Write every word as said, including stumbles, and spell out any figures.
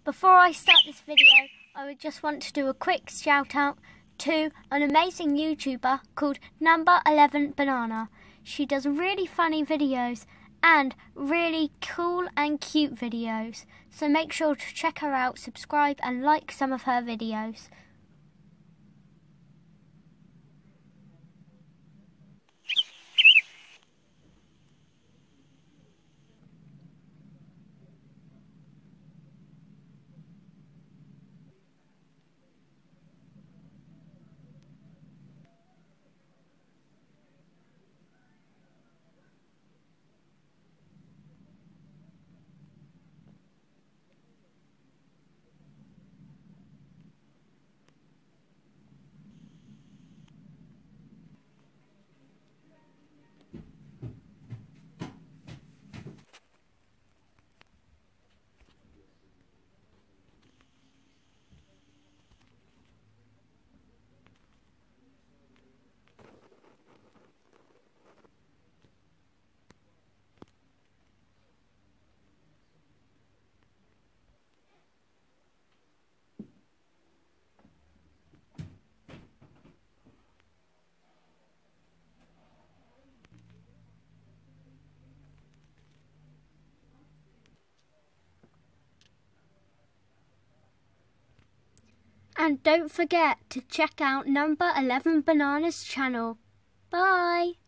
Before I start this video, I would just want to do a quick shout out to an amazing YouTuber called Number eleven Banana. She does really funny videos and really cool and cute videos. So make sure to check her out, subscribe and like some of her videos. And don't forget to check out Number eleven Banana's channel. Bye!